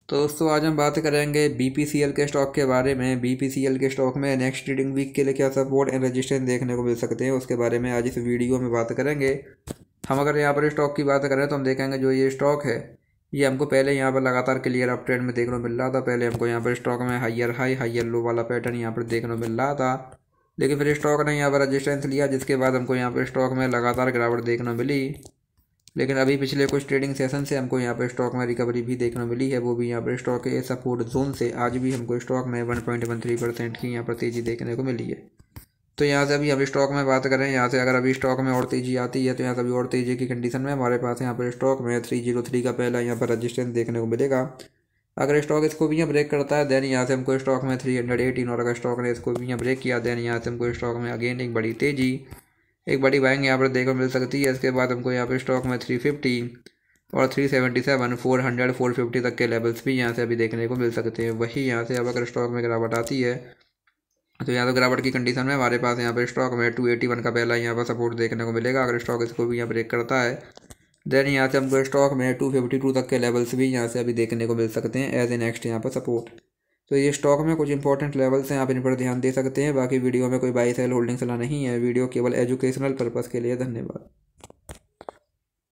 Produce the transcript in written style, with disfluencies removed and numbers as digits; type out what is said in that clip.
तो दोस्तों आज हम बात करेंगे बीपीसीएल के स्टॉक के बारे में। बीपीसीएल के स्टॉक में नेक्स्ट ट्रेडिंग वीक के लिए क्या सपोर्ट एंड रेजिस्टेंस देखने को मिल सकते हैं, उसके बारे में आज इस वीडियो में बात करेंगे। हम अगर यहाँ पर स्टॉक की बात करें तो हम देखेंगे जो ये स्टॉक है ये हमको पहले यहाँ पर लगातार क्लियर अप ट्रेंड में देखने को मिल रहा था। पहले हमको यहाँ पर स्टॉक में हाइयर हाई हाइयर लो वाला पैटर्न यहाँ पर देखने को मिल रहा था, लेकिन फिर स्टॉक ने यहाँ पर रजिस्टेंस लिया, जिसके बाद हमको यहाँ पर स्टॉक में लगातार गिरावट देखने को मिली। लेकिन अभी पिछले कुछ ट्रेडिंग सेशन से हमको यहाँ पर स्टॉक में रिकवरी भी देखने को मिली है, वो भी यहाँ पर स्टॉक के सपोर्ट जोन से। आज भी हमको स्टॉक में 1.13% की यहाँ पर तेज़ी देखने को मिली है। तो यहाँ से अभी हम स्टॉक में बात करें, यहाँ से अगर अभी स्टॉक में और तेज़ी आती है तो यहाँ से अभी और तेज़ी की कंडीशन में हमारे पास यहाँ पर स्टॉक में 303 का पहला यहाँ पर रजिस्टेंस देखने को मिलेगा। अगर स्टॉक इसको भी यहाँ ब्रेक करता है देन यहाँ से हमको स्टॉक में 318, और अगर स्टॉक ने इसको भी यहाँ ब्रेक किया देन यहाँ से हमको स्टॉक में अगेन एक बड़ी तेज़ी एक बड़ी बाइंग यहाँ पर देखने को मिल सकती है। इसके बाद हमको यहाँ पर स्टॉक में 350 और 377, 400, 450 तक के लेवल्स भी यहाँ से अभी देखने को मिल सकते हैं। वही यहाँ से अब अगर स्टॉक में गिरावट आती है तो यहाँ तो गिरावट की कंडीशन में हमारे पास यहाँ पर स्टॉक में 281 का पहला यहाँ पर सपोर्ट देखने को मिलेगा। अगर स्टॉक इसको भी यहाँ ब्रेक करता है देन यहाँ से हमको स्टॉक में 252 तक के लेवल्स भी यहाँ से अभी देखने को मिल सकते हैं एज ए नेक्स्ट यहाँ पर सपोर्ट। तो ये स्टॉक में कुछ इंपॉर्टेंट लेवल्स हैं, आप इन पर ध्यान दे सकते हैं। बाकी वीडियो में कोई बाई सेल होल्डिंग सलाह नहीं है, वीडियो केवल एजुकेशनल पर्पज़ के लिए। धन्यवाद।